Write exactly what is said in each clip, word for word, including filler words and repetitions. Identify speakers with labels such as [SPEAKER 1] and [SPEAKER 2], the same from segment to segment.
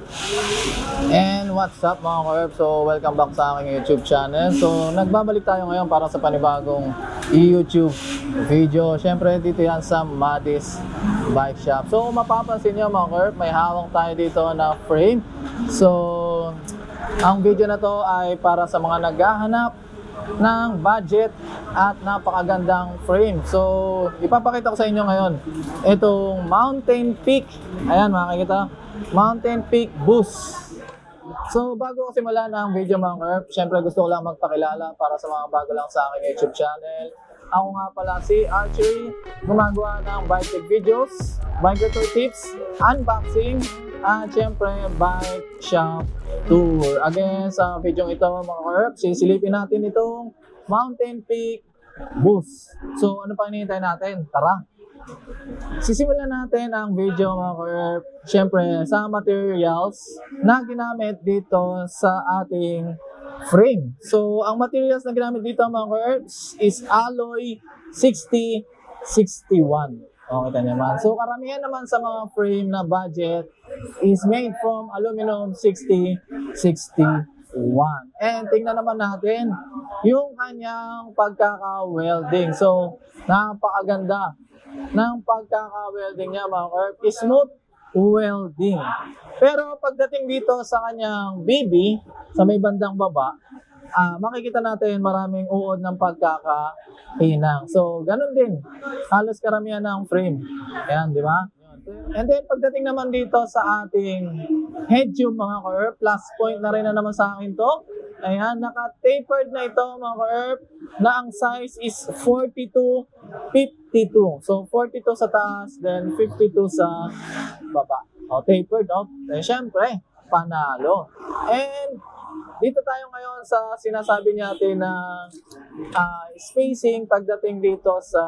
[SPEAKER 1] And what's up mga ka-herb? So welcome back sa aking YouTube channel. So nagbabalik tayo ngayon para sa panibagong YouTube video. Siyempre dito yan sa Maddie's Bike Shop. So mapapansin nyo mga ka-herb, may hawak tayo dito na frame. So ang video na to ay para sa mga naghahanap ng budget at napakagandang frame. So ipapakita ko sa inyo ngayon itong Mountain Peak. Ayan, makikita, Mountain Peak Boost. So bago ko simulan ang video mga ka-herb, syempre gusto ko lang magpakilala para sa mga bago lang sa aking YouTube channel. Ako nga pala si Archery, gumagawa ng bike tech videos, bike tour tips, unboxing, at syempre bike shop tour. Again, sa video ito mga ka-herb, sisilipin natin itong Mountain Peak Boost. So ano pa hinihintay natin? Tara! Sisimulan natin ang video mga ka-herb, syempre sa materials na ginamit dito sa ating frame. So ang materials na ginamit dito mga ka-herb is alloy sixty sixty-one. Okay, naman. So karamihan naman sa mga frame na budget is made from aluminum sixty sixty-one. And tingnan naman natin yung kanyang pagkaka-welding. So napakaganda ng pagkaka-welding niya mga ka-herb. Smooth welding. Pero pagdating dito sa kanyang B B, sa may bandang baba, uh, makikita natin maraming uod ng pagkakahinang. So ganun din, halos karamihan ng frame. Ayan, di ba? And then pagdating naman dito sa ating head tube mga ka-herb, plus point na rin na naman sa akin to. Ayan, naka-tapered na ito mga ka-herb, na ang size is forty-two fifty-two. So forty-two sa taas, then fifty-two sa baba. O, tapered, o. Eh, syempre, panalo. And dito tayo ngayon sa sinasabi natin na uh, spacing pagdating dito sa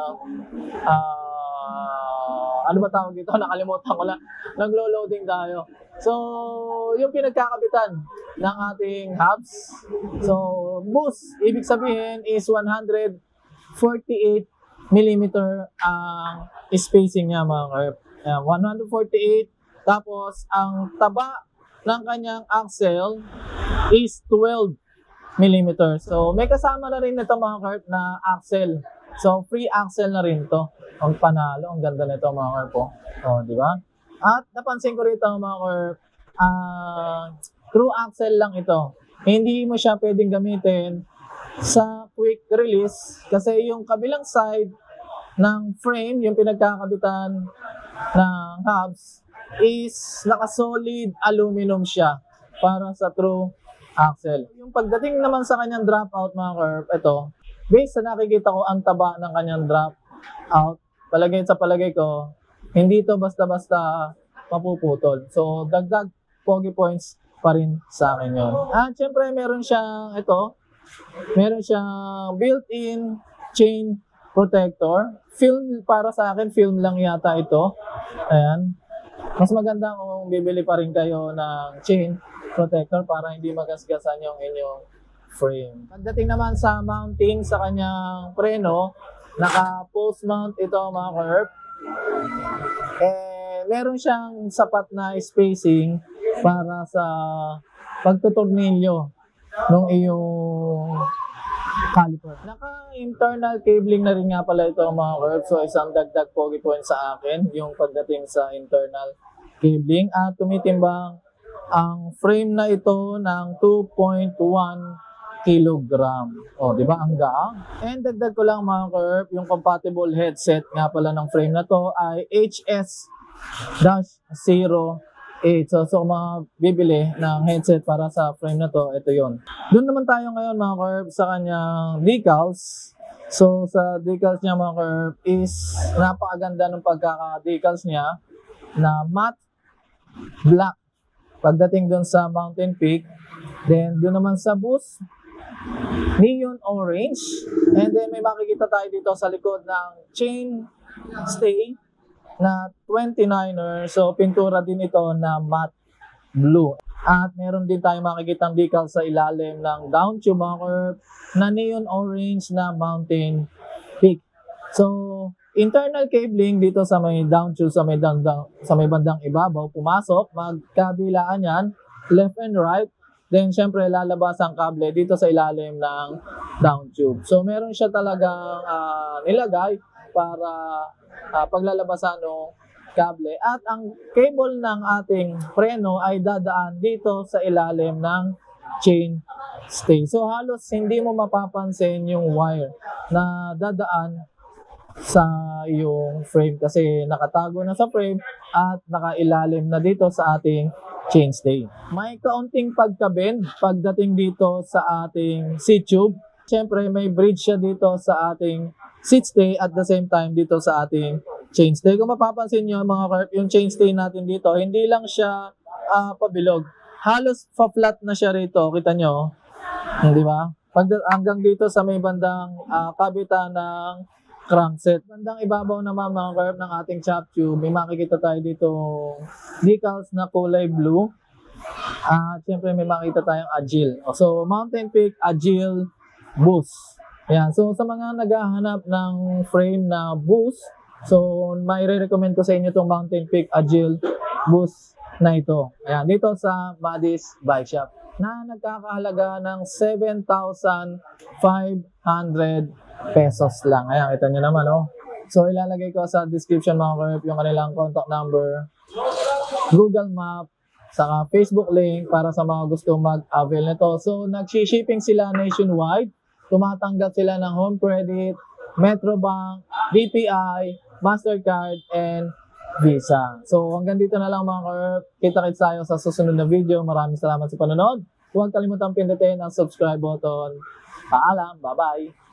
[SPEAKER 1] uh, ano ba tawag dito? Nakalimutan ko lang. Naglo-loading tayo. So, yung pinagkakabitan ng ating hubs. So, boost, ibig sabihin is one hundred forty-eight millimeter ang spacing niya mga ka-herb. Uh, one hundred forty-eight. Tapos, ang taba ng kanyang axle is twelve millimeter. So, may kasama na rin ito mga ka-herb na axle. So, free axle na rin to. Ang panalo, ang ganda nito mga ka-herb po. Oh, di ba? At napansin ko rito mga ka-herb, uh, through axle lang ito. Hindi mo siya pwedeng gamitin sa quick release kasi yung kabilang side ng frame, yung pinagkakabitan ng hubs, is naka-solid aluminum siya para sa true axle. Yung pagdating naman sa kanyang dropout mga ka-herb, ito, based sa nakikita ko ang taba ng kanyang dropout, palagay sa palagay ko, hindi to basta-basta mapuputol. So, dagdag pogi points pa rin sa akin yun. At syempre, meron siyang ito, meron siyang built-in chain protector. Film, para sa akin, film lang yata ito. Ayan. Mas maganda kung bibili pa rin kayo ng chain protector para hindi magasgasan yung inyong frame. Pagdating naman sa mounting sa kanyang preno, naka-post mount ito mga ka-herb. Eh, meron siyang sapat na spacing para sa pagtutornilyo ng iyong caliper. Naka-internal cabling na rin nga pala ito mga ka-herb. So isang dagdag pogi point sa akin yung pagdating sa internal cabling. At tumitimbang ang frame na ito ng two point one kilogram. O, di ba? Ang gaang. And dagdag ko lang mga ka-herb, yung compatible headset nga pala ng frame na to ay H S zero eight. So, so mga bibili ng headset para sa frame na to, ito yon. Doon naman tayo ngayon mga ka-herb sa kanyang decals. So, sa decals niya mga ka-herb is napakaganda ng pagkaka-decals niya na matte black pagdating doon sa Mountain Peak. Then, doon naman sa Boost, neon orange. And then may makikita tayo dito sa likod ng chain stay na twenty-niner. So pintura din ito na matte blue. At meron din tayo makikitang decal sa ilalim ng down tube mga ka-herb na neon orange na Mountain Peak. So internal cabling dito sa may down tube, sa may bandang, sa may bandang ibabaw, pumasok, magkabilaan yan, left and right. Then, syempre, lalabas ang kable dito sa ilalim ng down tube. So, meron siya talagang uh, nilagay para uh, paglalabasan ng kable. At ang cable ng ating preno ay dadaan dito sa ilalim ng chain stay. So, halos hindi mo mapapansin yung wire na dadaan sa iyong frame kasi nakatago na sa frame at nakailalim na dito sa ating chain stay. May kaunting pagka-bend pagdating dito sa ating seat tube. Siyempre may bridge siya dito sa ating seat stay at the same time dito sa ating chain stay. Kung mapapansin nyo mga carp, yung chain stay natin dito, hindi lang siya uh, pabilog. Halos fa-flat na siya rito. Kita nyo? Di ba? Pag, hanggang dito sa may bandang uh, kabitan ng crankset. Bandang ibabaw naman mga carp ng ating chop tube, may makikita tayo dito decals na kulay blue. At uh, siyempre may makikita tayong Agile. So Mountain Peak Agile Boost. Ayan. So sa mga naghahanap ng frame na boost, so may re-recommend ko sa inyo itong Mountain Peak Agile Boost na ito. Ayan. Dito sa Madis Bike Shop na nagkakahalaga ng seven thousand five hundred pesos lang. Ayan, kita nyo naman, oh. So, ilalagay ko sa description mga carp yung kanilang contact number, Google Map, saka Facebook link para sa mga gusto mag-avail nito. So, nag-shipping sila nationwide. Tumatanggap sila ng home credit, Metrobank, B P I, Mastercard, and Visa. So, hanggang dito na lang mga carp. Kita-kits tayo sa susunod na video. Maraming salamat sa panonood. Huwag kalimutang pindutin ang subscribe button. Paalam. Bye-bye.